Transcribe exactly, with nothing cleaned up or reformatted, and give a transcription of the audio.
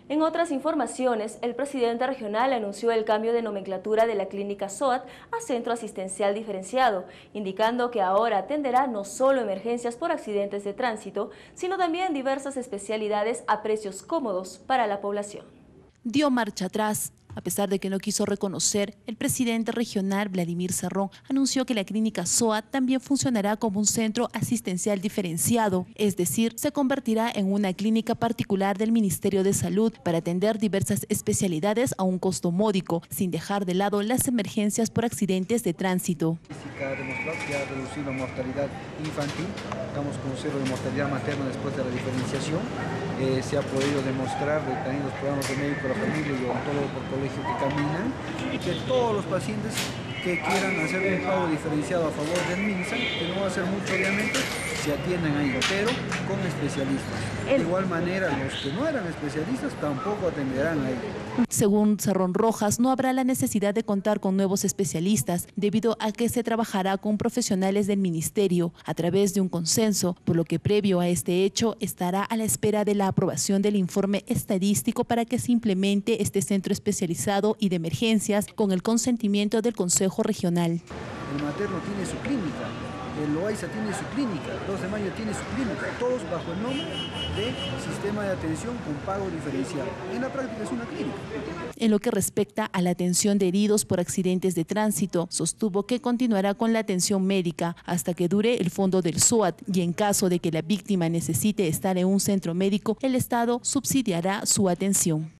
En otras informaciones, el presidente regional anunció el cambio de nomenclatura de la clínica SOAT a Centro Asistencial Diferenciado, indicando que ahora atenderá no solo emergencias por accidentes de tránsito, sino también diversas especialidades a precios cómodos para la población. Dio marcha atrás. A pesar de que no quiso reconocer, el presidente regional Vladimir Cerrón anunció que la clínica SOAT también funcionará como un centro asistencial diferenciado, es decir, se convertirá en una clínica particular del Ministerio de Salud para atender diversas especialidades a un costo módico, sin dejar de lado las emergencias por accidentes de tránsito. Ha demostrado que ha reducido la mortalidad infantil, estamos con cero de mortalidad materna después de la diferenciación. Eh, se ha podido demostrar de también los programas de médico de la familia y odontólogo por colegio que caminan, y que todos los pacientes que quieran hacer un pago diferenciado a favor del MINSA, que no va a ser mucho obviamente, se atienden ahí, pero con especialistas. De igual manera, los que no eran especialistas tampoco atenderán ahí. Según Cerrón Rojas, no habrá la necesidad de contar con nuevos especialistas, debido a que se trabajará con profesionales del ministerio a través de un consenso, por lo que previo a este hecho estará a la espera de la aprobación del informe estadístico para que se implemente este centro especializado y de emergencias con el consentimiento del Consejo Regional. El materno tiene su clínica, el Loaiza tiene su clínica, el dos de mayo tiene su clínica, todos bajo el nombre de Sistema de Atención con Pago Diferenciado. En la práctica es una clínica. En lo que respecta a la atención de heridos por accidentes de tránsito, sostuvo que continuará con la atención médica hasta que dure el fondo del SOAT y en caso de que la víctima necesite estar en un centro médico, el Estado subsidiará su atención.